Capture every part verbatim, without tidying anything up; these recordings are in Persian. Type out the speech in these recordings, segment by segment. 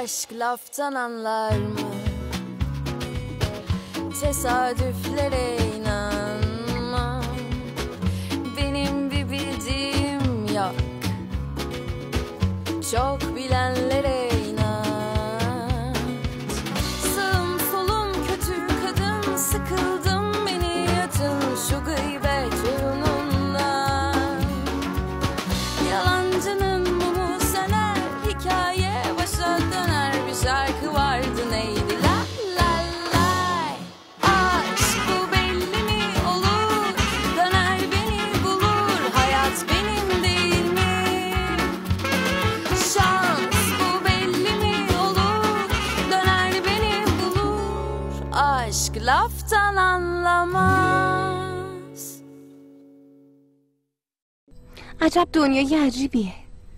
Aşk laftan anlar mı? Tesadüflere inanma. Benim bir bildiğim yok. Çok bilenlere inat. Sağım solum kötü kadın, sıkıldım beni yatın şu gıybet oyunundan. Yalancının mumu söner, hikaye başa döner. Bir şarkı vardı neydi la la la. Aşk bu belli mi olur, döner beni bulur. Hayat benim değil mi? Şans bu belli mi olur, döner beni bulur. Aşk laftan anlamaz. عجب دنیای عجیبیه.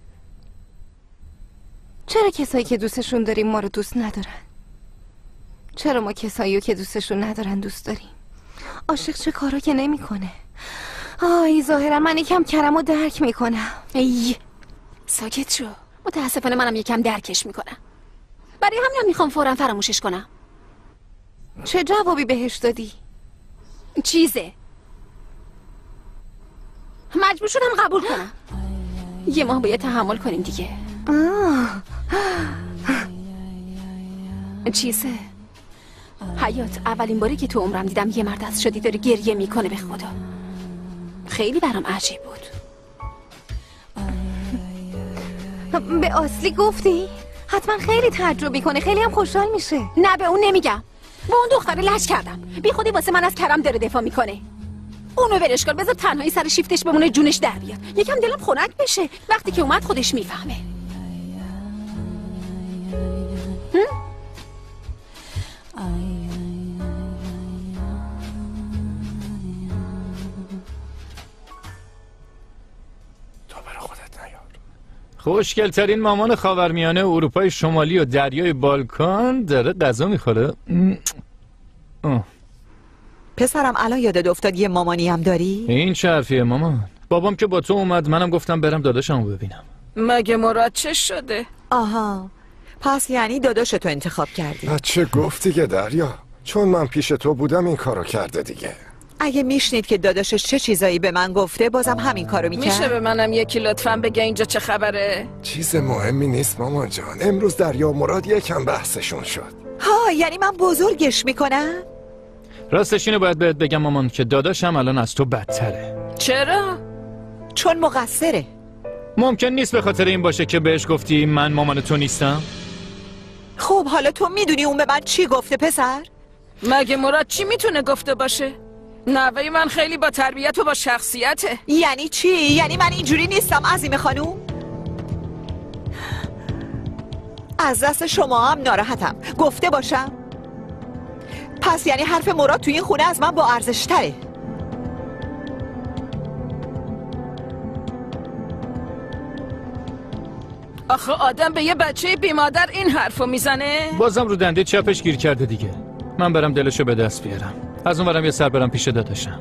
چرا کسایی که دوستشون داریم ما رو دوست ندارن؟ چرا ما کسایی رو که دوستشون ندارن دوست داریم؟ عاشق چه کارا که نمیکنه. آی ظاهرا من یکم کرم رو درک میکنم. ای ساکت شو. متاسفانه منم یکم درکش میکنم. برای همین میخوام فوراً فراموشش کنم. چه جوابی بهش دادی؟ چیزه مجبور شدم قبول کنم. یه ماه باید تحمل کنیم دیگه. آه. چیزه حیات، اولین باری که تو عمرم دیدم یه مرد از شدی داره گریه میکنه. به خدا خیلی برام عجیب بود. به اصلی گفتی؟ حتما خیلی تعجب میکنه، خیلی هم خوشحال میشه. نه به اون نمیگم، با اون دختره لش کردم. بی خودی واسه من از کرم داره دفاع میکنه. اونو ولش کن، بذار تنهایی سر شیفتش بمونه، جونش در بیاد. یکم دلم خنک بشه. وقتی که اومد خودش میفهمه. خوشگلترین مامان خاورمیانه اروپای شمالی و دریای بالکان داره غذا میخوره. پسرم الان یادت افتاد یه مامانی هم داری؟ این چه حرفیه مامان؟ بابام که با تو اومد منم گفتم برم داداشمو ببینم. مگه مراد چه شده؟ آها، پس یعنی داداش تو انتخاب کردی. بچه گفت دیگه دریا، چون من پیش تو بودم این کارو کرده دیگه. اگه میشنید که داداشش چه چیزایی به من گفته بازم همین کارو میکرد. میشه به منم یکی لطفاً بگه اینجا چه خبره؟ چیز مهمی نیست مامان جان، امروز دریا و مراد یکم بحثشون شد. ها، یعنی من بزرگش میکنم؟ راستش اینو باید بهت بگم مامان که داداشم الان از تو بدتره. چرا؟ چون مقصره. ممکن نیست به خاطر این باشه که بهش گفتی من مامان تو نیستم؟ خب حالا تو میدونی اون به من چی گفته پسر؟ مگه مراد چی میتونه گفته باشه؟ نوه من خیلی با تربیت و با شخصیته. یعنی چی؟ یعنی من اینجوری نیستم عظیم خانوم؟ از دست شما هم ناراحتم. گفته باشم؟ پس یعنی حرف مراد توی این خونه از من با ارزش تره. آخه آدم به یه بچه بی مادر این حرفو میزنه؟ بازم رو دنده چپش گیر کرده دیگه. من برم دلشو به دست بیارم، از اون برم یه سر برم پیش داداشم.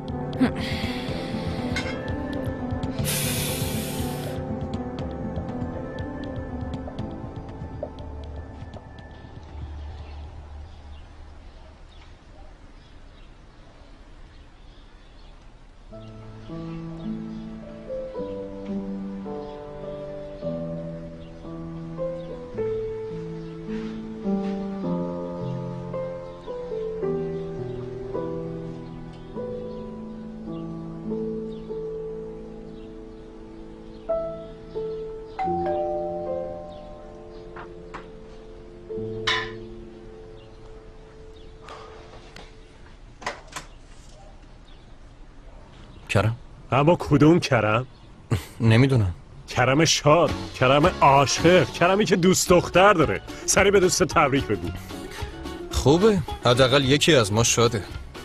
کرم؟ اما کدوم کرم؟ نمیدونم. کرم شاد، کرم عاشق، کرمی که دوست دختر داره. سری به دوست تبریک بگو. خوبه، حداقل یکی از ما شاده.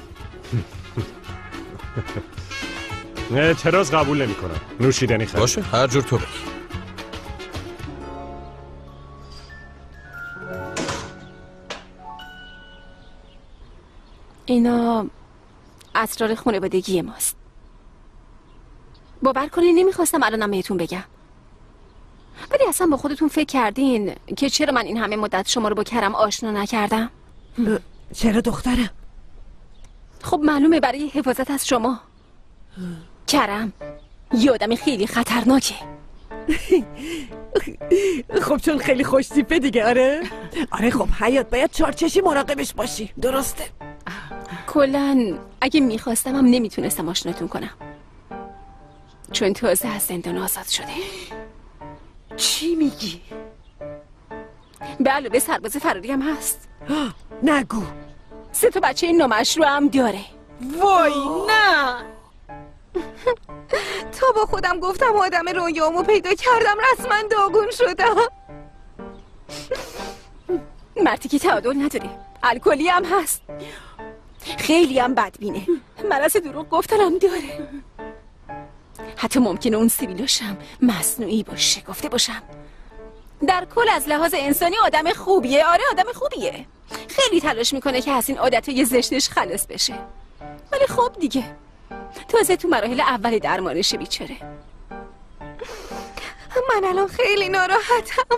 اعتراض قبول نمی کنم. نوشیدنی خرید. باشه، هر جور تو بگی. اینا اسرار خانوادگی ماست. باور کنید نمیخواستم الانم بهتون بگم، ولی اصلا با خودتون فکر کردین که چرا من این همه مدت شما رو با کرم آشنا نکردم؟ چرا دخترم؟ خب معلومه برای حفاظت از شما. کرم یه آدم خیلی خطرناکه. خب چون خیلی خوشتیپه دیگه. آره آره خب حیات باید چارچشی مراقبش باشی. درسته. کلن اگه میخواستم هم نمیتونستم آشناتون کنم، چون تازه از زندان آزاد شده. چی میگی؟ به علاوه سرباز فراری هم هست. نگو. سه تا بچه نامشروع هم داره. وای نه. تا با خودم گفتم آدم رویامو پیدا کردم رسما داغون شدم. مردی که تعادل نداره، الکلی هم هست، خیلی هم بدبینه، مرض دروغ گفتنم داره. حتی ممکنه اون سیبیلاشم مصنوعی باشه، گفته باشم. در کل از لحاظ انسانی آدم خوبیه. آره آدم خوبیه، خیلی تلاش میکنه که از این عادتهای زشتش خلاص بشه، ولی خب دیگه تازه تو مراحل اول درمانشه بیچاره. من الان خیلی ناراحتم.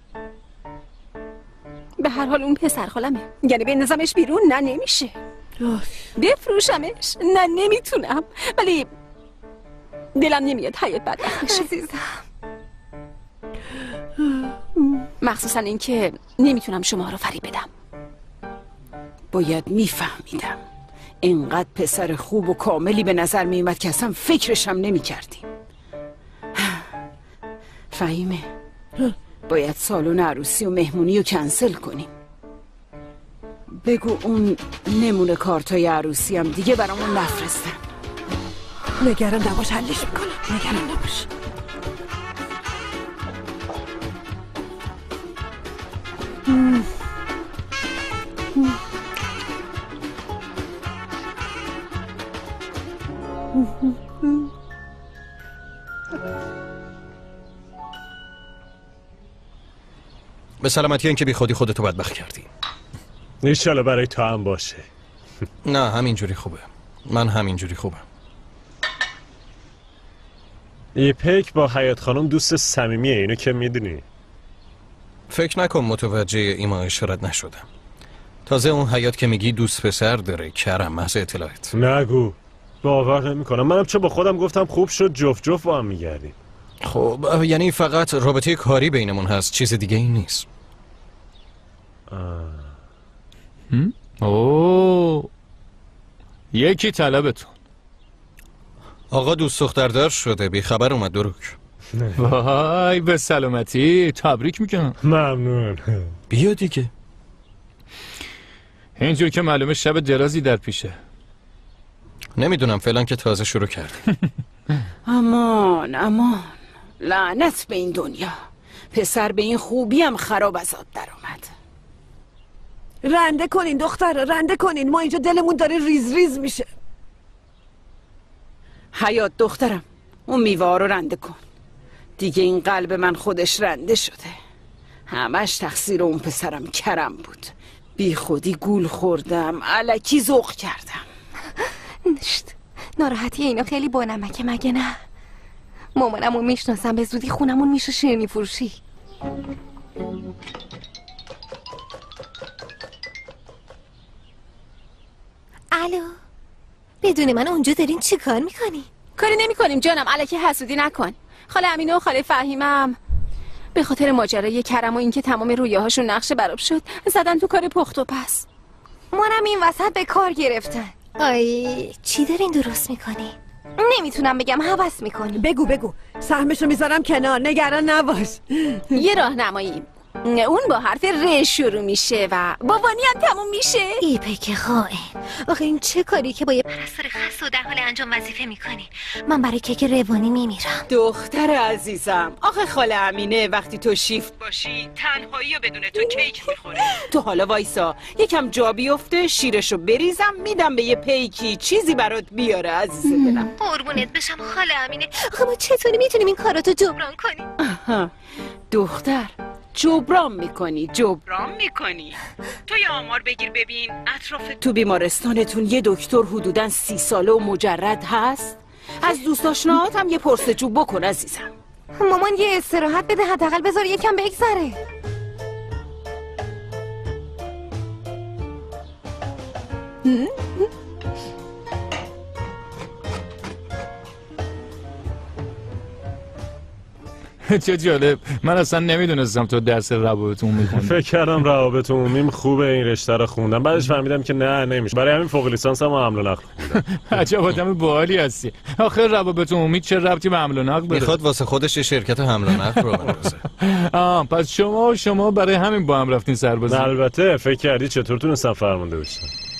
به هر حال اون پسر خالمه، یعنی بندازمش بیرون؟ نه نمیشه. بفروشمش؟ نه نمیتونم، ولی دلم نمیاد حیات بدبخت بشه. عزیزم مخصوصا این که نمیتونم شما رو فریب بدم. باید میفهمیدم اینقدر پسر خوب و کاملی به نظر میومد که اصلا فکرشم نمی کردیم. فهیمه باید سالن عروسی و مهمونی رو کنسل کنیم. بگو اون نمونه کارتای عروسی هم دیگه برامون نفرستن. نگران نباش، حلش میکنم. نگران نباش. به سلامتی اینکه بی خودی خودتو بدبخت کردی. انشالله برای تو هم باشه. نه همینجوری خوبه، من همینجوری خوبم. ایپک با حیات خانم دوست صمیمیه، اینو که میدونی. فکر نکن متوجه ایما اشارت نشدم. تازه اون حیات که میگی دوست پسر داره. کرم محض اطلاعت. نگو، باور نمی کنم. منم چه با خودم گفتم خوب شد جفت جفت با هم میگردیم. خب یعنی فقط رابطه کاری بینمون هست، چیز دیگه این نیست. اوه یکی طلبتون. آقا دوست دختردار شده، بی خبر اومد. دروک. وای به سلامتی، تبریک میگم. ممنون. بیا دیگه. اینجور که معلومه شب درازی در پیشه. نمیدونم، فعلا که تازه شروع کرد. امان امان، لعنت به این دنیا. پسر به این خوبی هم خراب از آب در اومد. رنده کنین دختر، رنده کنین، ما اینجا دلمون داره ریز ریز میشه. حیات دخترم، اون میوه رو رنده کن. دیگه این قلب من خودش رنده شده. همش تقصیر اون پسرم کرم بود. بی خودی گول خوردم، الکی ذوق کردم. نشت ناراحتی اینا خیلی با نمکه مگه نه؟ مامانمو میشناسم، به زودی خونمون میشه شیرینی فروشی. الو، بدون من اونجا دارین چی کار میکنی؟ کاری نمی کنیم جانم، الکی حسودی نکن. خاله امینه و خاله فهیمم به خاطر ماجرای کرم و اینکه تمام رویاهاشون نقش براب شد زدن تو کار پخت و پس. منم این وسط به کار گرفتن. آی چی دارین درست میکنی؟ نمیتونم بگم، هوس میکنی. بگو بگو، سهمشو میذارم کنار، نگران نباش. یه راهنمایی، اون با حرف ر شروع میشه و با وانی هم تموم میشه. ایپک خائن، آخه این چه کاری که با یه پرستار خاص و در حال انجام وظیفه میکنی؟ من برای کیک روانی میمیرم. دختر عزیزم، آخه خاله امینه وقتی تو شیفت باشی تنهایی و بدون تو کیک میخوره. تو حالا وایسا یکم جا بیفته، شیرشو بریزم میدم به یه پیکی چیزی برات بیاره عزیز دلم. قربونت بشم خاله امینه، آخه ما چطوری میتونیم این کاراتو جبران کنیم؟ دختر جبران میکنی جبران میکنی تو یه آمار بگیر ببین اطراف تو بیمارستانتون یه دکتر حدوداً سی ساله و مجرد هست؟ از دوست آشناهات هم یه پرسجو بکن عزیزم. مامان یه استراحت بده، حداقل بذار یکم بگذره. چه جالب، من اصلا نمیدونستم تو درس روابط عمومی خوندی. فکر کردم روابط عمومیم خوبه، این رشته رو خوندم، بعدش فهمیدم که نه نمیشه، برای همین فوق لیسانس هم حمل و نقل خوندم. عجب آدم باحالی هستی. آخه روابط عمومی چه ربطی به حمل و نقل داره؟ میخواد واسه خودش یه شرکت حمل و نقل رو بندازه. آه پس شما و شما برای همین با هم رفتین سربازی؟ البته. فکر کردی چطور تونستم فرمانده بشم؟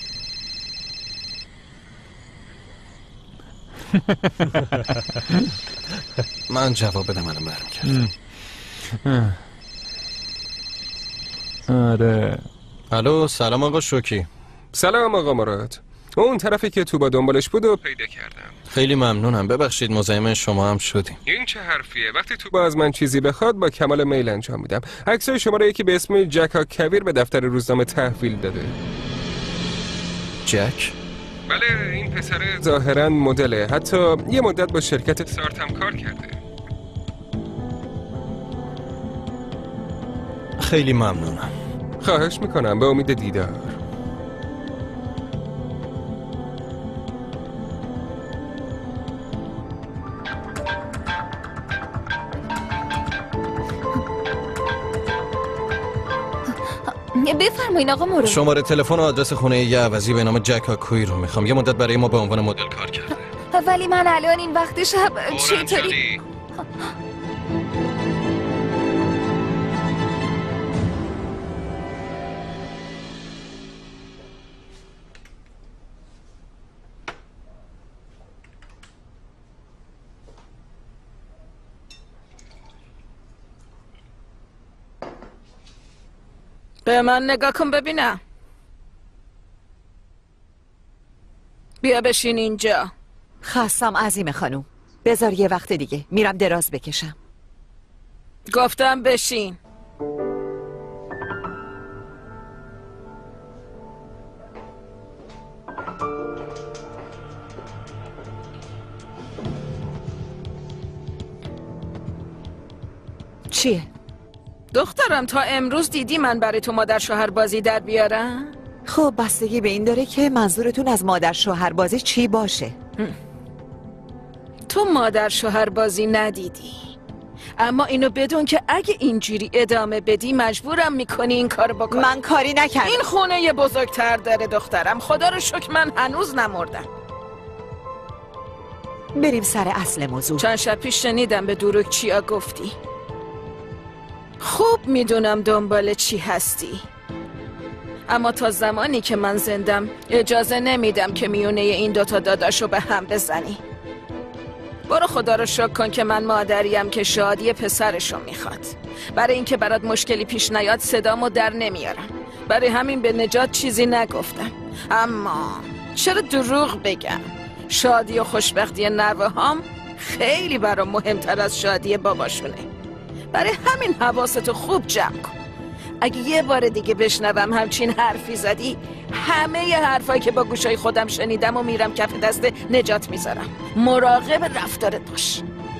من جواب بدم الان برمیگردم. آره. الو سلام آقا شوکی. سلام آقا مراد. اون طرفی که تو با دنبالش بود و پیدا کردم. خیلی ممنونم، ببخشید مزاحم شما هم شدیم. این چه حرفیه؟ وقتی تو با از من چیزی بخواد با کمال میل انجام میدم. عکسای شما رو یکی به اسم جک کویر به دفتر روزنامه تحویل داده. جک؟ بله، این پسر ظاهرا مدله، حتی یه مدت با شرکت سارت هم کار کرده. خیلی ممنونم. خواهش میکنم، به امید دیدار. بفرمایین آقا مراد. شماره تلفن و آدرس خونه یه عوضی به نام جک کویر رو میخوام. یه مدت برای ما به عنوان مدل کار کرده. ولی من الان این وقت شب چطوری؟ به من نگاه کن ببینم. بیا بشین اینجا. خستم عظیم خانوم، بذار یه وقت دیگه میرم دراز بکشم. گفتم بشین. چیه؟ دخترم تا امروز دیدی من برای تو مادر شوهر بازی در بیارم؟ خب بستگی به این داره که منظورتون از مادر شوهر بازی چی باشه. تو مادر شوهر بازی ندیدی، اما اینو بدون که اگه اینجوری ادامه بدی مجبورم میکنی این کار بکنی. من کاری نکردم. این خونه یه بزرگتر داره دخترم، خدا رو شکر من هنوز نمردم. بریم سر اصل موضوع. چند شب پیش شنیدم به دروغ چیا گفتی. خوب میدونم دنبال چی هستی، اما تا زمانی که من زندم اجازه نمیدم که میونه این دوتا داداشو به هم بزنی. برو خدا رو شکر کن که من مادریم که شادی پسرشو میخواد. برای اینکه برات مشکلی پیش نیاد صدامو در نمیارم، برای همین به نجات چیزی نگفتم. اما چرا دروغ بگم؟ شادی و خوشبختی نوه هام خیلی برام مهمتر از شادی باباشونه. برای همین حواستو خوب جمع کن. اگه یه بار دیگه بشنوم همچین حرفی زدی، همه ی حرفایی که با گوشای خودم شنیدم و میرم کف دست نجات میذارم. مراقب رفتارت باش.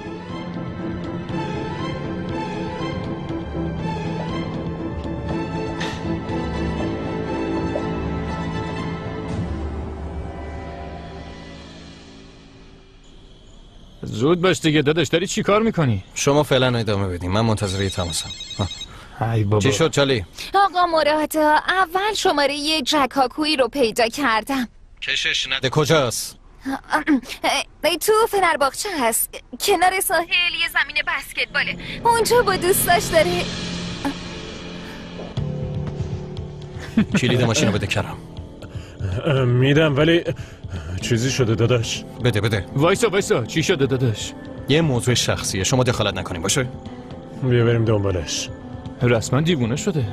زود باش دیگه داداش، داری چی کار میکنی؟ شما فعلا ادامه بدیم، من منتظر یه تماسم. ای بابا. چی شد چالی؟ آقا مراد، اول شماره یه جک کویر رو پیدا کردم. کشش نده. کجاست؟ تو فنرباغچه هست، کنار ساحل یه زمین بسکتباله، اونجا با دوستاش داره. کلید ماشین رو بده کرم. میدم، ولی چیزی شده داداش. بده بده. وایسا وایسا، چی شده داداش؟ یه موضوع شخصیه، شما دخالت نکنیم باشه؟ بیا بریم دنبالش. رسما دیوونه شده.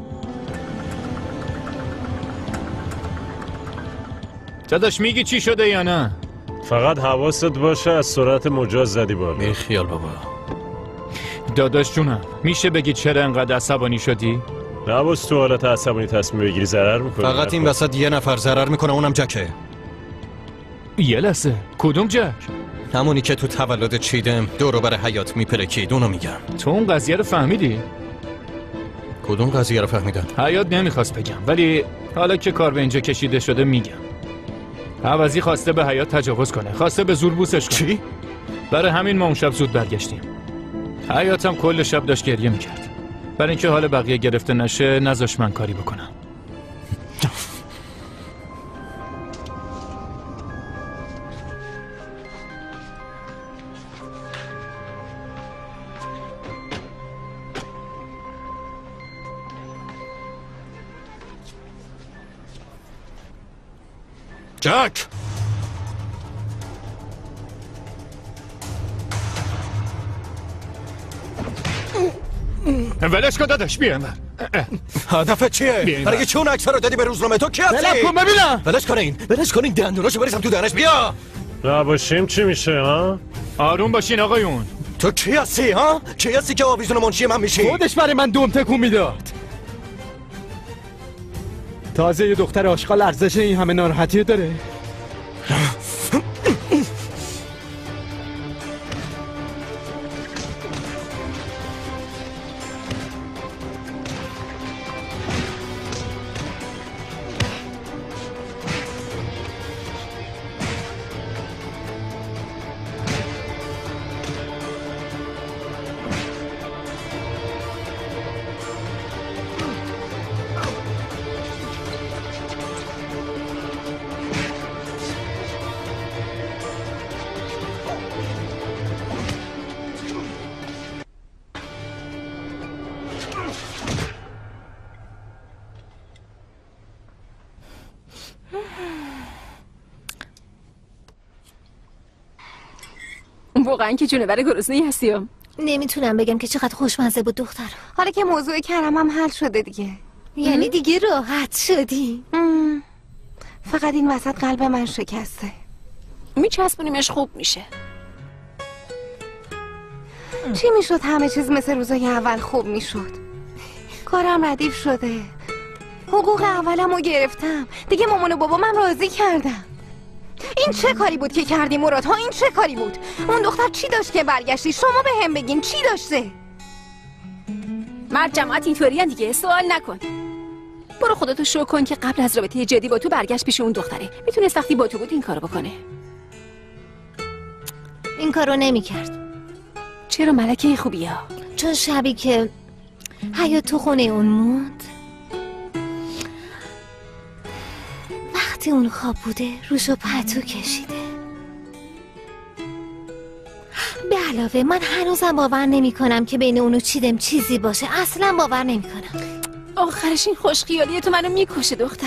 داداش میگی چی شده یا نه؟ فقط حواست باشه از سرعت مجاز زدی بالا. بی خیال بابا. داداش جونم، میشه بگی چرا انقدر عصبانی شدی؟ نباز تو حالت عصبانی تصمیم بگیری، ضرر میکنی. فقط این وسط یه نفر ضرر میکنه، اونم جکه. یه لحظه، کدوم جک؟ همونی که تو تولد چیدم دورو بر حیات میپلکید اونو میگم. تو اون قضیه رو فهمیدی؟ کدوم قضیه رو فهمیدم؟ حیات نمیخواست بگم ولی حالا که کار به اینجا کشیده شده میگم. عوضی خواسته به حیات تجاوز کنه، خواسته به زور بوسش کنه. چی؟ برای همین ما اون شب زود برگشتیم. حیات هم کل شب داشت گریه میکرد. برای اینکه حال بقیه گرفته نشه نذاش من کاری بکنم. جک! ولش کن داداش بیا اینور. هدفت چیه؟ برای چه اون عکس رو دادی به روزنامه؟ تو کی هستی؟ ولش کن ببینم. ولش کنین. ولش کنین دندوناشو بریزم تو دهنش. بیا. نباشیم چی میشه ها؟ آروم باشین آقایون. تو کی هستی ها؟ کی هستی که آویزون منشی من میشی؟ خودش برای من دوم تکون میداد. تازه یه دختر آشغال ارزش این همه ناراحتی داره. واقعا که جونور گرسنه‌ای هستی. نمیتونم بگم که چقدر خوشمزه بود دختر. حالا که موضوع کرمم حل شده دیگه. یعنی دیگه راحت شدی؟ ام. فقط این وسط قلب من شکسته. میچسبونیمش خوب میشه. چی میشد همه چیز مثل روزای اول خوب میشد؟ کارم ردیف شده، حقوق اولمو گرفتم، دیگه مامان و بابامم راضی کردم. این چه کاری بود که کردی مراد ها؟ این چه کاری بود؟ اون دختر چی داشت که برگشتی؟ شما به هم بگین چی داشته؟ مرد جماعت اینطوریه دیگه، سوال نکن. برو خودتو شو کن که قبل از رابطه جدی با تو برگشت پیش اون دختره. میتونست وقتی با تو بود این کارو بکنه. این کارو نمیکرد. چرا ملکه خوبی ها؟ چون شبی که حیات تو خونه اون موند، وقتی اون خواب بوده روشو پتو کشیده. به علاوه من هنوزم باور نمی کنم که بین اونو چیدم چیزی باشه. اصلا باور نمی کنم. آخرش این خوشخیالی تو منو میکشه دختر.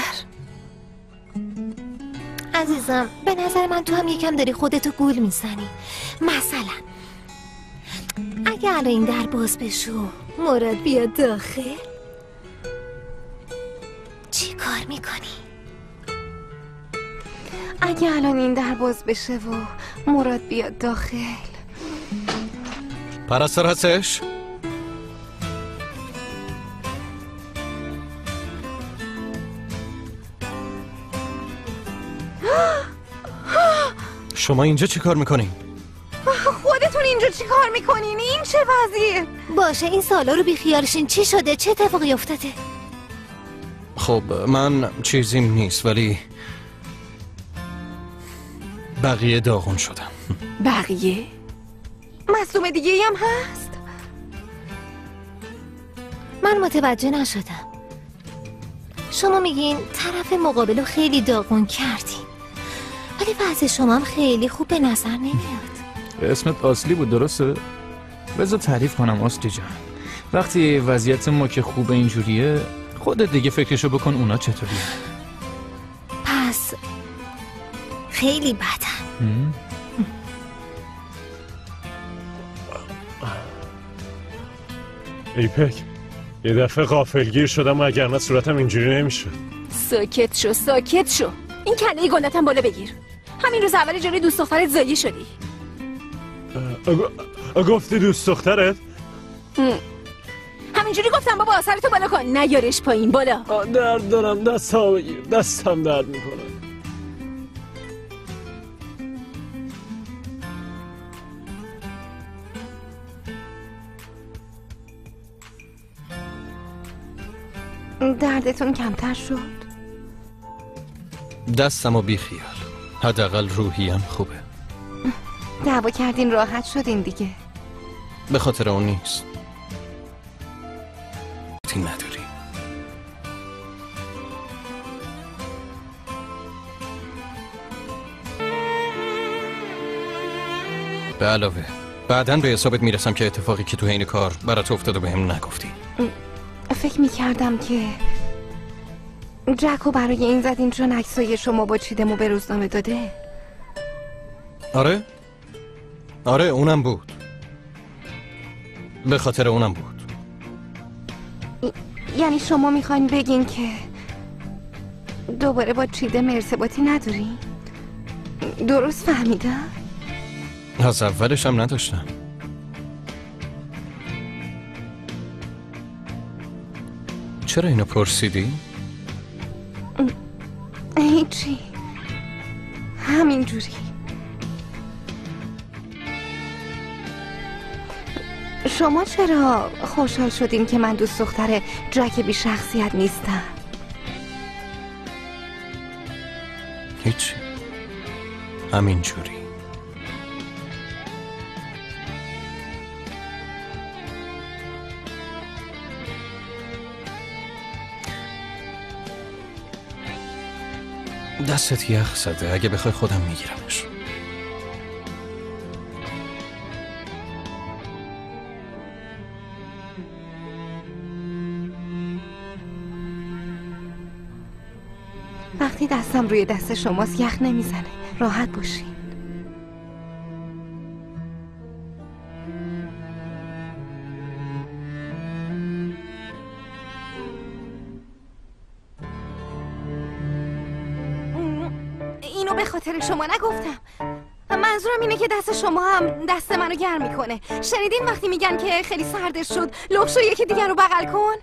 عزیزم به نظر من تو هم یکم داری خودتو گول میزنی. مثلا اگه الان این در باز بشو مراد بیاد داخل، چی کار میکنی؟ اگه الان این در باز بشه و مراد بیاد داخل، پرستار هستش؟ شما اینجا چی کار میکنین؟ خودتون اینجا چی کار میکنین؟ این چه وضعیه؟ باشه این سالا رو بیخیالشین. چی شده؟ چه اتفاقی افتاده؟ خب من چیزیم نیست ولی بقیه داغون شدم. بقیه؟ مصدوم دیگه هم هست؟ من متوجه نشدم. شما میگین طرف مقابل رو خیلی داغون کردی ولی وضع شما هم خیلی خوب به نظر نمیاد. اسمت آسلی بود درسته؟ بذار تعریف کنم آسلی جان. وقتی وضعیت ما که خوبه اینجوریه خودت دیگه فکرشو بکن اونا چطوریه. پس خیلی بدن. ایپک یه دفعه غافلگیر شدم وگرنه صورتم اینجوری نمیشه. ساکت شو ساکت شو. این کله گندتم بالا بگیر. همین روز اولی جلوی دوست دخترت زایی شدی. گفتی دوست دخترت؟ همینجوری گفتم بابا سرتو بالا کن. نیارش پایین بالا. درد دارم دستم بگیر. دستم درد میکنه. دردتون کمتر شد؟ دستم و بی خیال، حداقل روحیم خوبه. دعوا کردین راحت شدین دیگه. به خاطر اون نیست. تی نداری. به علاوه بعداً به حسابت میرسم که اتفاقی که تو حین کار برات افتاده بهم نگفتی. فکر میکردم که جکو برای این زدین چون عکسای شما با چیدمو به روزنامه داده. آره؟ آره اونم بود. به خاطر اونم بود. یعنی شما میخواین بگین که دوباره با چیدم ارتباطی نداری؟ درست فهمیدم؟ از اولش هم نداشتم. چرا اینو پرسیدی؟ هیچی، همینجوری. شما چرا خوشحال شدین که من دوست دختر جک بی شخصیت نیستم؟ هیچ، همینجوری. دستت یخ زده، اگه بخوای خودم میگیرمش. وقتی دستم روی دست شماست یخ نمیزنه. راحت باشین. اینو به خاطر شما نگفتم. منظورم اینه که دست شما هم دست منو گرم میکنه. شنیدین وقتی میگن که خیلی سردش شد لخشو یکی دیگر رو بغل کن؟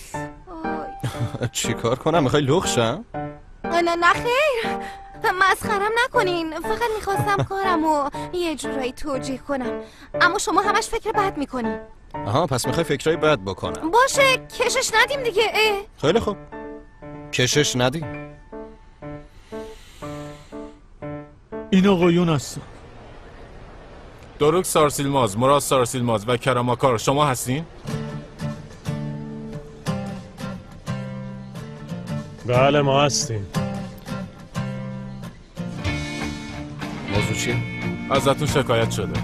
چی کار کنم؟ میخوای لخشم؟ نه نه خیر، مسخرم نکنین. فقط میخواستم کارم و یه جورایی توجیه کنم، اما شما همش فکر بد میکنین. آها، پس میخوای فکرای بد بکنم. باشه، کشش ندیم دیگه. اه. خیلی خوب، کشش ندیم. این آقایون هستن. دروک سارسیلماز، مراد سارسیلماز و کراماکار شما هستین؟ بله ما هستیم. موضوع چیه؟ ازتون شکایت شده.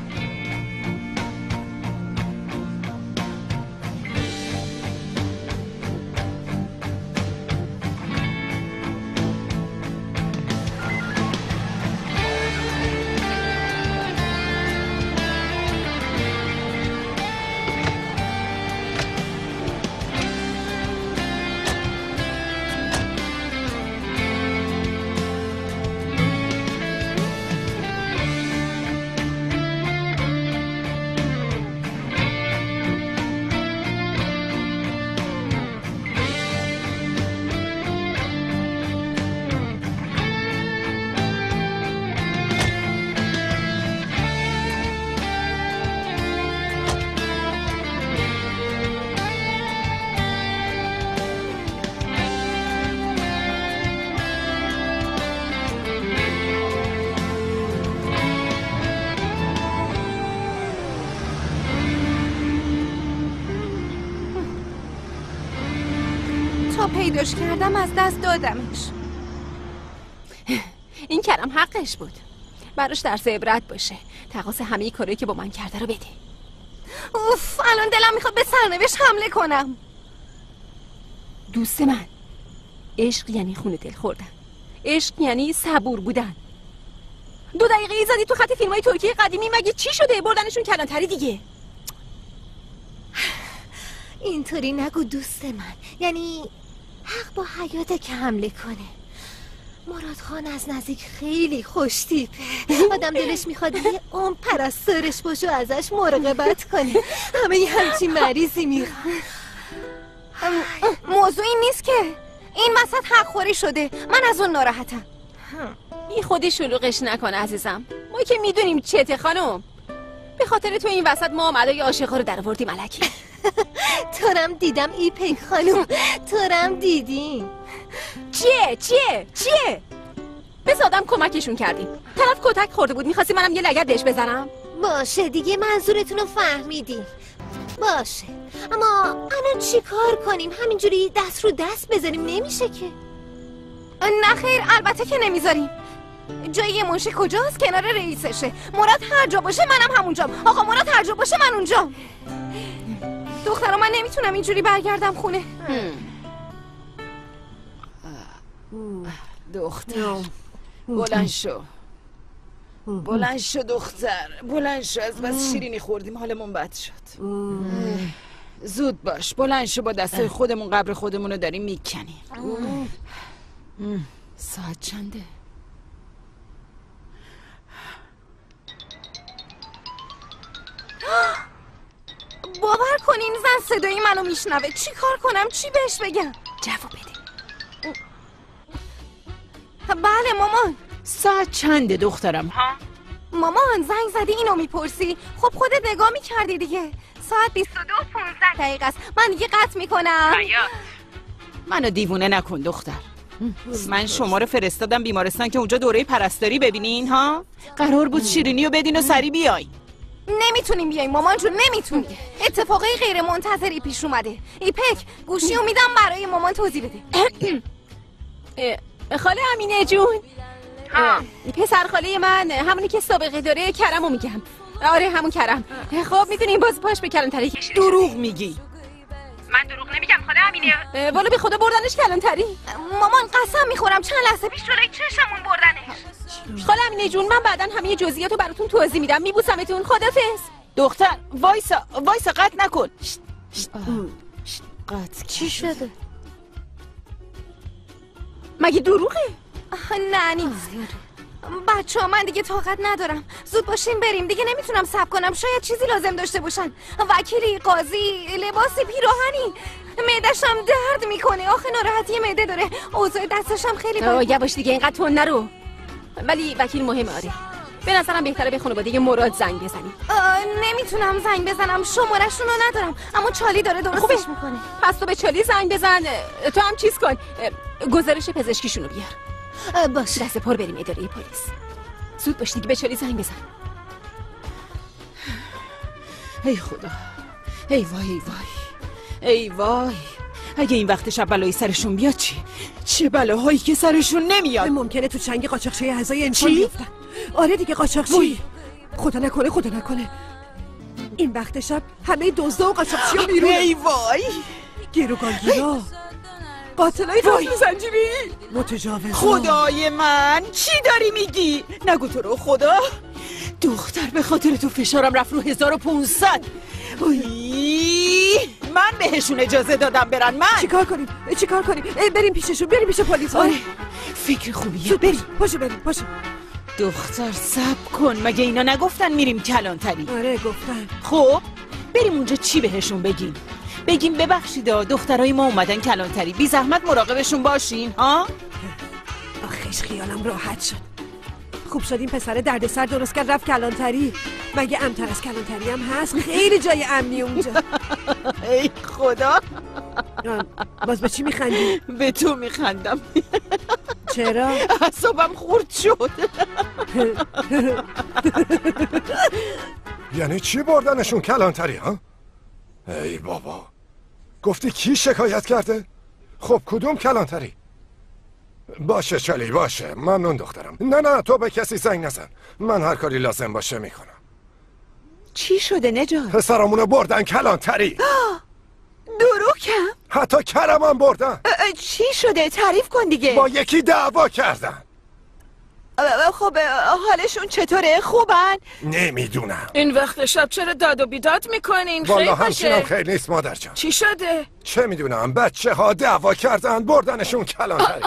پیداش کردم از دست دادمش. این کرم حقش بود، براش درس عبرت باشه. تقاص همه کاری که با من کرده رو بده. اوف، الان دلم میخواد به سرنوشت حمله کنم. دوست من، عشق یعنی خون دل خوردن، عشق یعنی صبور بودن. دو دقیقه ای زدی تو خط فیلم های ترکیه قدیمی، مگه چی شده؟ بردنشون کلانتری دیگه. اینطوری نگو دوست من، یعنی حق با حیاته که حمله کنه. مراد خان از نزدیک خیلی خوش تیپه، آدم دلش میخواد یه عمر پرستارش باشه و ازش مراقبت کنه. همه یه همچین مریضی میخواد. موضوع این نیست که این وسط حق خوری شده، من از اون ناراحتم. بی خودی شلوغش نکن عزیزم، ما که میدونیم چته خانم. به خاطر تو این وسط ما عملای عاشقا رو در آوردیم الکی. تورم دیدم ایپک خانم، تورم دیدیم. چیه چیه چیه؟ بس آدم کمکشون کردیم. طرف کتک خورده بود، میخواستی منم یه لگد بهش بزنم. باشه دیگه، منظورتون رو فهمیدیم. باشه، اما الان چی کار کنیم؟ همینجوری دست رو دست بذاریم نمیشه که. نه خیر، البته که نمیذاریم. جای منشی کجاست؟ کنار رئیسشه. مراد هر جا باشه منم همونجام. آقا مراد هر جا باشه من اونجام. دخترا من نمیتونم اینجوری برگردم خونه. دختر بلند شو، بلند شو دختر، بلند شو. از بس شیرینی خوردیم حالمون بد شد. زود باش، بلند شو. با دستای خودمون قبر خودمون رو داریم میکنیم. ساعت چنده؟ باور کنین زن صدای منو میشنوه. چی کار کنم؟ چی بهش بگم؟ جواب بده. بله مامان. ساعت چنده دخترم؟ ها؟ مامان زنگ زدی اینو میپرسی؟ خب خودت نگاه میکردی دیگه. ساعت بیست و دو و پونزده دقیقه است. من دیگه قطع میکنم. منو دیوونه نکن دختر. من شما رو فرستادم بیمارستان که اونجا دوره پرستاری ببینین ها؟ قرار بود شیرینی رو بدین و سری بیای. نمیتونیم بیاییم مامان جون، نمیتونیم. اتفاقی غیر منتظری پیش اومده. ایپک گوشی رو میدم برای مامان توضیح بده. خاله امینه جون، پسر خاله من، همونی که سابقه داره، کرمو میگم. آره همون کرم. خب میدونیم باز پاش به کلانتری. دروغ میگی. من دروغ نمیگم خاله امینه. والا به خدا بردنش کلانتری. مامان قسم میخورم چند لحظه پیش جلوی چشمون بردنش. خاله امینه جون من بعدن همه جزئیاتو براتون توضیح میدم. میبوسمتون. خدافظ. دختر وایسا وایسا، قطع نکن. قطع. چی شده؟ مگه دروغه؟ نه نیست. بچه ها من دیگه طاقت ندارم. زود باشیم بریم دیگه، نمیتونم صبر کنم. شاید چیزی لازم داشته باشن. وکیلی، قاضی، لباسی، پیراهنی. معده‌شم درد میکنه. آخه ناراحتی معده داره. اوضاع دستشم خیلی بده. یواش دیگه اینقدر تون نرو. ولی وکیل مهمه. آره به نظرم بهتره به خانواده مراد زنگ بزنیم. نمیتونم زنگ بزنم، شماره‌شون رو ندارم. اما چالی داره درستش میکنه. پس تو به چالی زنگ بزن. تو هم چیز کن، گزارش پزشکیشون رو بیار. باشه دست پر بریم اداره پلیس. زود باش دیگه، به چالی زنگ بزن. ای خدا، ای وای ای وای ای وای. اگه این وقت شب بلایی سرشون بیاد چی؟ چه بلاهایی که سرشون نمیاد. ممکنه تو چنگ قاچاقچی اعضای انسان بیفتن. آره دیگه قاچاقچی. خدا نکنه خدا نکنه این وقت شب همه دزدا و قاچاقچی‌ها بیرونه. ای وای. گروگانگیرا، قاتلای فصل زنجیری، متجاوزا. خدای من چی داری میگی؟ نگو تو رو خدا. دختر به خاطر تو فشارم رفت رو هزار و پونصد. من بهشون اجازه دادم برن. من چیکار کنیم؟ چیکار کنیم؟ بریم پیششون، بریم پیش پلیس. آره فکر خوبیه. بریم پاشو بریم پاشو. دختر صبر کن، مگه اینا نگفتن میریم کلانتری؟ آره گفتن. خب بریم اونجا چی بهشون بگیم؟ بگیم ببخشید دخترای ما اومدن کلانتری، بی زحمت مراقبشون باشین ها؟ آخیش خیالم راحت شد. خوب شد این پسر دردسر درست کرد رفت کلانتری. مگه امتر از کلانتری هم هست؟ خیلی جای امنی اونجا. ای خدا. باز به چی میخندی؟ به تو میخندم. چرا؟ اعصابم خورد شد. یعنی چی بردنشون کلانتری ها؟ ای بابا، گفتی کی شکایت کرده؟ خب کدوم کلانتری؟ باشه چالی باشه، ممنون دخترم. نه نه تو به کسی زنگ نزن، من هر کاری لازم باشه میکنم. چی شده نجات؟ پسرامونو بردن کلانتری. دروکم؟ حتی کرمم بردن. چی شده؟ تعریف کن دیگه. با یکی دعوا کردن. خب حالشون چطوره؟ خوبن؟ نمیدونم. این وقت شب چرا داد و بیداد میکنین؟ والا همچینم خیلی نیست مادر جان. چی شده؟ چه میدونم، بچه ها دعوا کردن بردنشون کلانتری.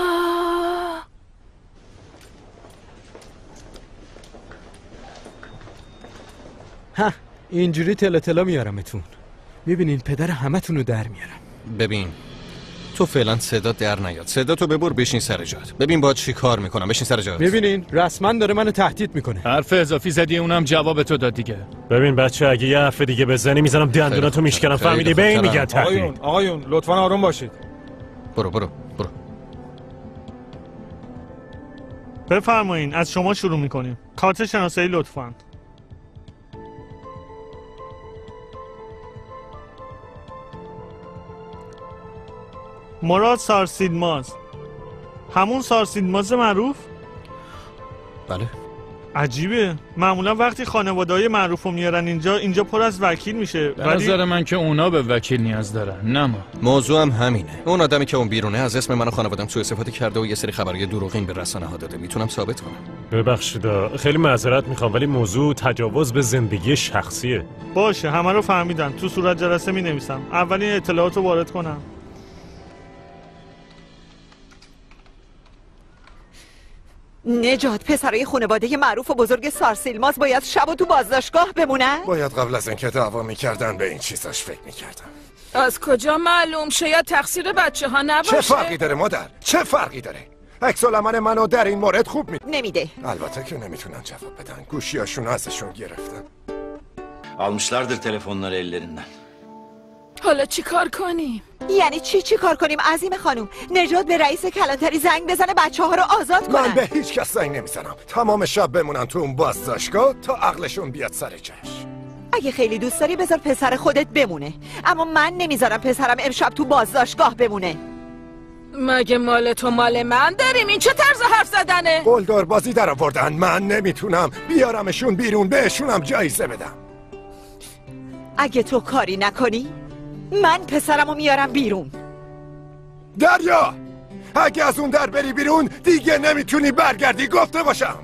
ها اینجوری تلا تلا میارمتون. میبینین پدر همه تون رو در میارم. ببین تو فعلا صدا در نیاد. صدا تو ببر بشین سر جات. ببین با چی کار میکنم. بشین سر جات. میبینین رسما داره منو تهدید میکنه. حرف اضافی زدی اونم جواب تو داد دیگه. ببین بچه اگه یه حرف دیگه بزنی میزنم دندوناتو میشکنم. فهمیدی؟ به این میگن تهدید. آقایون آقایون لطفاً آروم باشید. برو برو برو. بفرمایین از شما شروع میکنیم. کارت شناسایی لطفاً. مراد سارسیلماز، همون سارسیلماز معروف؟ بله. عجیبه، معمولا وقتی خانواده‌های معروف رو میارن اینجا اینجا پر از وکیل میشه. به نظر من که اونا به وکیل نیاز دارن، نه ما. موضوع هم همینه. اون آدمی که اون بیرونه از اسم من و خانواده‌ام سوء استفاده کرده و یه سری خبرهای دروغین به رسانه ها داده. میتونم ثابت کنم. ببخشید خیلی معذرت میخوام ولی موضوع تجاوز به زندگی شخصیه. باشه همه رو فهمیدم. تو صورت جلسه مینویسم. اولین اطلاعات رو وارد کنم. نجات، پسرای خانواده معروف و بزرگ سارسیلماز باید شب و تو بازداشتگاه بمونن؟ باید قبل از اینکه دعوا میکردن به این چیزاش فکر میکردن. از کجا معلوم؟ شاید تقصیر بچه ها نباشه. چه فرقی داره مادر؟ چه فرقی داره؟ عکس العمل منو در این مورد خوب می نمیده. البته که نمیتونن جواب بدن. گوشیاشون ازشون گرفتن. Almışlardır telefonları ellerinden. حالا چی کار کنیم؟ یعنی چی چی کار کنیم عظیم خانم؟ نجات به رئیس کلانتری زنگ بزنه بچه ها رو آزاد کنن. من به هیچ کس زنگ نمیزنم. تمام شب بمونن تو اون بازداشتگاه تا عقلشون بیاد سر جاش. اگه خیلی دوست داری بذار پسر خودت بمونه، اما من نمیذارم پسرم امشب تو بازداشتگاه بمونه. مگه مال تو مال من داریم؟ این چه طرز حرف زدنه؟ قلدر بازی در آوردن. من نمیتونم بیارمشون بیرون بهشونم جایزه بدم. اگه تو کاری نکنی من پسرمو میارم بیرون. دریا، اگه از اون در بری بیرون دیگه نمیتونی برگردی، گفته باشم.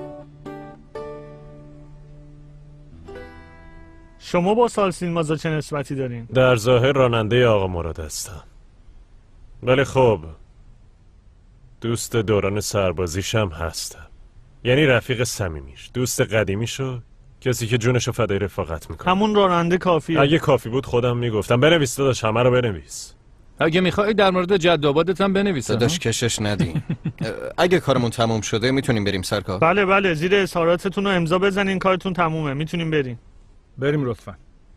شما با سارسیلماز چه نسبتی دارین؟ در ظاهر راننده آقا مراد هستم، ولی خب دوست دوران سربازیشم هستم. یعنی رفیق صمیمیش، دوست قدیمیشو، کسی که جونشو فدای رفاقت میکنه. همون راننده کافیه. اگه کافی بود خودم میگفتم. بنویس داداش، همه رو بنویس. اگه میخوای در مورد جد آبادت هم بنویس. داداش کشش ندی. اگه کارمون تموم شده میتونیم بریم سرکار. بله بله، زیر اظهاراتتون رو امضا بزنین، کارتون تمومه، میتونیم بریم. بریم لطفا.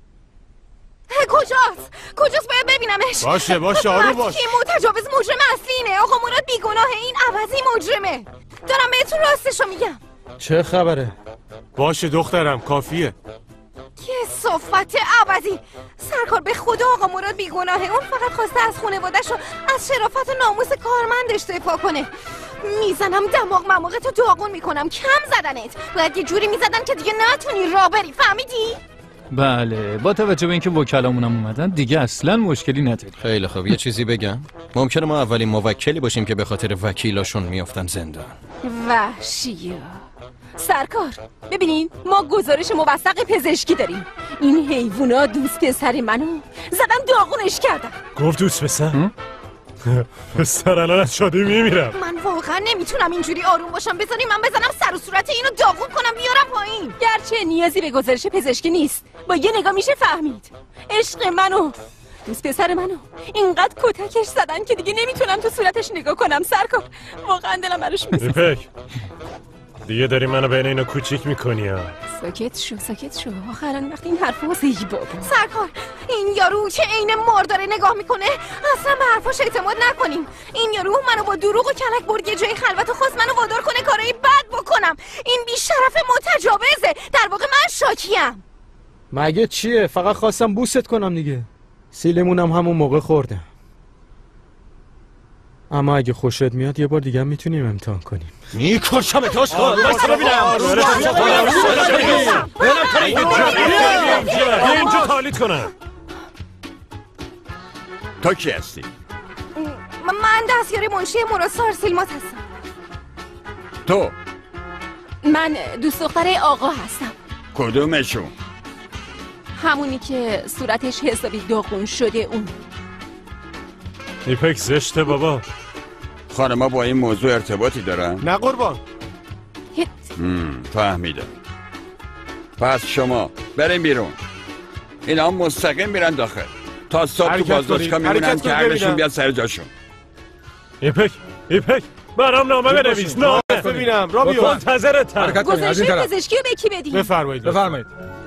کجاست؟ کجاست؟ باید ببینمش. باشه باشه آروم باش. کی متجاوز مجرم اصلی اینه. آقا مراد بیگناه، این عوضی مجرمه. دارم بهتون راستشو میگم. چه خبره؟ باشه دخترم کافیه. یه صفت عوضی. سرکار به خدا آقا مراد بیگناهه. اون فقط خواسته از خانواده‌ش و از شرافت و ناموس کارمندش دفاع کنه. میزنم دماغ مماغتو داغون میکنم. کم زدنت. باید یه جوری میزدن که دیگه نتونی راه بری، فهمیدی؟ بله، با توجه به اینکه وکلامونم اومدن دیگه اصلا مشکلی نداری. خیلی خوب، یه چیزی بگم. ممکنه ما اولین موکلی باشیم که به خاطر وکیلاشون میافتن زندان. وحشیه. سرکار ببینین، ما گزارش موثق پزشکی داریم. این حیوونا دوست پسر منو زدن داغونش کردن. گفت دوست پسر؟ پسر الان از شادی میمیرم. من واقعا نمیتونم اینجوری آروم باشم. بذاری من بزنم سر و صورت اینو داغون کنم بیارم پایین. گرچه نیازی به گزارش پزشکی نیست، با یه نگاه میشه فهمید. عشق منو، دوست پسر منو اینقدر کتکش زدن که دیگه نمیتونم تو صورتش نگاه کنم. سرکار واقعا دلم براش میسوزه. دیگه داری منو بین اینا کوچیک میکنی ها. ساکت شو ساکت شو. آخرا وقتی این حرفا واسه ای بابا. سرکار این یارو که عین مار داره نگاه میکنه، اصلا به حرفاش اعتماد نکنیم. این یارو منو با دروغ و کلک برد یه جای خلوت و خواست منو وادار کنه کارهای بد بکنم. این بی‌شرف متجاوزه. در واقع من شاکیم. مگه چیه؟ فقط خواستم بوست کنم دیگه. سیلمونم همون موقع خوردم. اما اگه خوشت میاد یه بار دیگه میتونیم امتحان کنیم. میکشم اتاش کن. بایستا ببینم. بیا اینجا تالیت کنم. تو کی هستی؟ من دستیار منشی مراد سارسیلماز هستم. تو؟ من دوست دختر آقا هستم. کدومشون؟ همونی که صورتش حسابی داغون شده اون. ایپک زشته بابا. خانما با این موضوع ارتباطی دارن؟ نه قربان. فهمیدم. پس شما بریم بیرون. اینا مستقیم میرن داخل. تا صبح تو بازداشتگاه میمونن که عقلشون بیاد سر جاشون. ایپک ایپک برام نامه بنویس. نامه ببینم رابیو منتظرتم. گزارش پزشکی رو به کی بدیم؟ بفرمایید بفرمایید.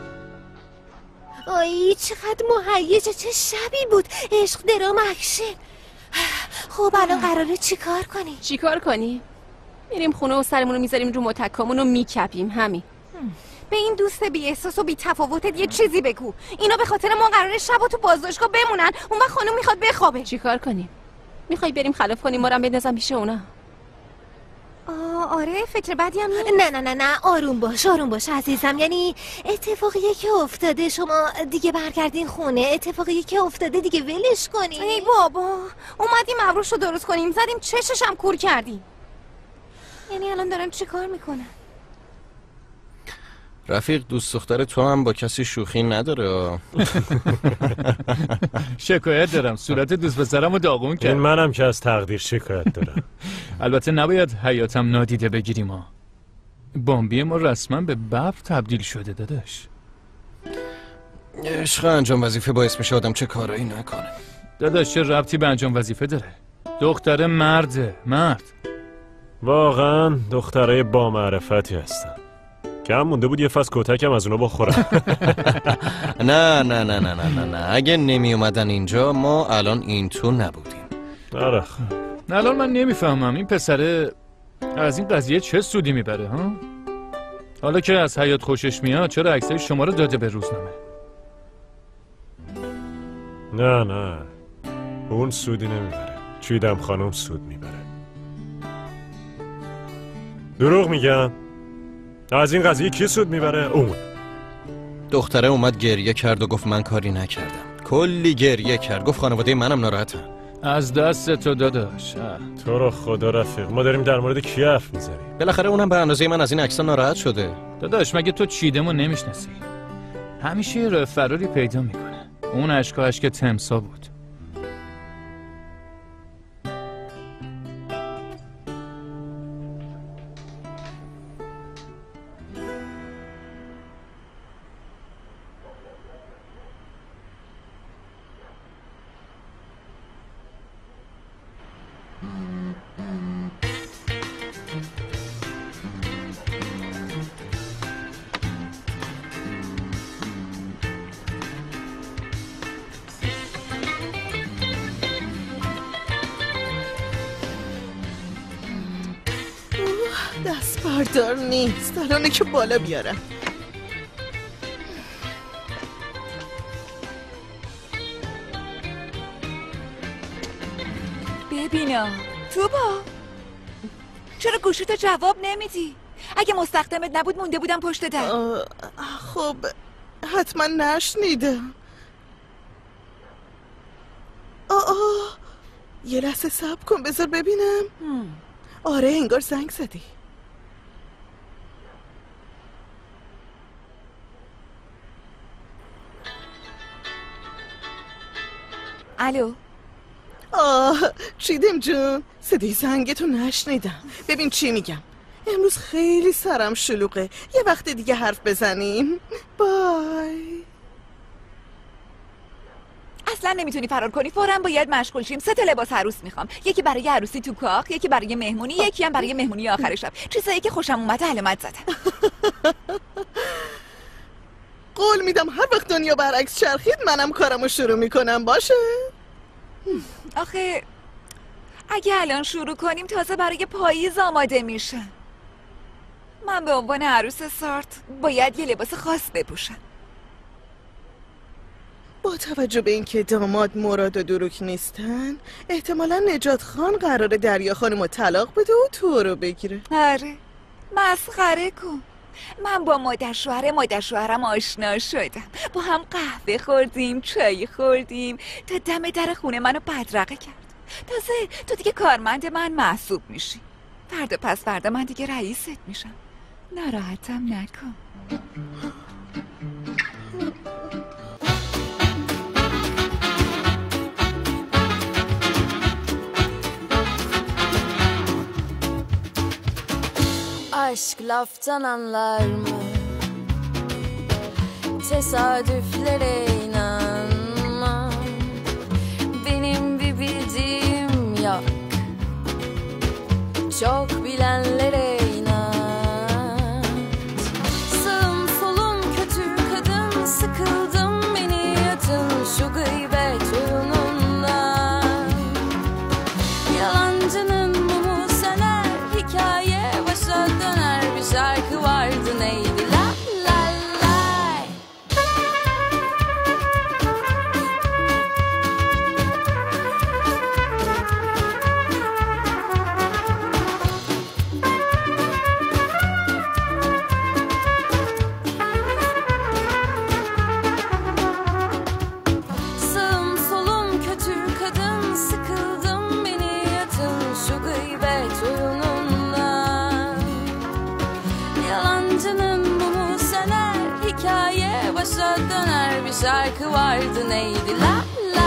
آی چقدر مهیجه، چه شبی بود. عشق درام اکشن. خب الان قراره چیکار کنی؟ چیکار کنی؟ میریم خونه و سرمون رو میذاریم رو متکامون رو میکپیم. همین. به این دوست بی احساس و بی تفاوتت یه چیزی بگو. اینا به خاطر ما قراره شبا تو بازداشتگاه بمونن، اون وقت خانم میخواد بخوابه. چیکار کنیم؟ میخوای بریم خلاف کنیم ما رو هم بندازم پیش اونا؟ آه آره فکر بدی هم نیست. نه نه نه نه آروم باش آروم باش عزیزم. یعنی اتفاقیه که افتاده شما دیگه برگردین خونه، اتفاقیه که افتاده دیگه ولش کنی. ای بابا اومدیم ابروش رو درست کنیم، زدیم چشش هم کور کردیم. یعنی الان دارن چی کار میکنن؟ رفیق دوست دختر تو هم با کسی شوخی نداره. شکایت دارم، صورت دوست پسرم رو داغون کرد. این منم که از تقدیر شکایت دارم. البته نباید حیاتم نادیده بگیریم ها. بامبی ما رسما به ببر تبدیل شده داداش. عشق انجام وظیفه باعث میشه آدم چه کارایی نکنه. داداش چه ربطی به انجام وظیفه داره؟ دختر مرده، مرد. واقعا دخترای با معرفتی هستن. کم مونده بود یه فصل کتکم از اونا بخورم. نه نه نه نه نه نه اگه نمی اومدن اینجا ما الان این تو نبودیم. آره الان من نمیفهمم این پسره از این قضیه چه سودی میبره ها؟ حالا که از حیات خوشش میاد چرا عکسای شما رو داده به روزنامه؟ نه نه اون سودی نمیبره، چیدم خانم سود میبره. دروغ میگم؟ از این قضیه کی سود میبره؟ اون دختره اومد گریه کرد و گفت من کاری نکردم. کلی گریه کرد، گفت خانواده منم ناراحتن. از دست تو داداش. تو رو خدا رفیق ما داریم در مورد کی حرف میزنیم؟ بالاخره اونم به اندازه من از این عکس‌ها ناراحت شده. داداش مگه تو چیدمو نمیشناسی؟ همیشه یه راه فراری پیدا میکنه. اون اشکا اشک تمسا بود. دست بردار نیست، الانه که بالا بیارم. ببینا تو با چرا گوشیتو جواب نمیدی؟ اگه مستخدمت نبود مونده بودم پشت در. خب حتما نشنیدم. آه آه یه لحظه صبر کن بذار ببینم. هم. آره انگار زنگ زدی. الو. آه چیدم جون صدای زنگتو نشنیدم. ببین چی میگم، امروز خیلی سرم شلوغه، یه وقت دیگه حرف بزنیم. بای. اصلا نمیتونی فرار کنی، فوراً باید مشغول شیم. سه تا لباس عروس میخوام، یکی برای عروسی تو کاخ، یکی برای مهمونی، یکی هم برای مهمونی آخر شب. چیزایی که خوشم اومده علامت زدم. قول میدم هر وقت دنیا برعکس چرخید منم کارمو شروع میکنم. باشه؟ آخه اگه الان شروع کنیم تازه برای پاییز آماده میشه. من به عنوان عروس سارت باید یه لباس خاص بپوشم. با توجه به اینکه داماد مراد و دروک نیستن، احتمالا نجات خان قراره دریا خانمو طلاق بده و تو رو بگیره. آره مسخره کن. من با مادر شوهر مادر شوهرم آشنا شدم، با هم قهوه خوردیم، چای خوردیم، تا دم در خونه منو بدرقه کرد. تازه تو دیگه کارمند من محسوب میشی. فردا پس فردا من دیگه رئیست میشم. ناراحتم نکن. Aşk laftan anlar mı? Tesadüflere inanma. hikaye başa döner bir şarkı vardı neydi la la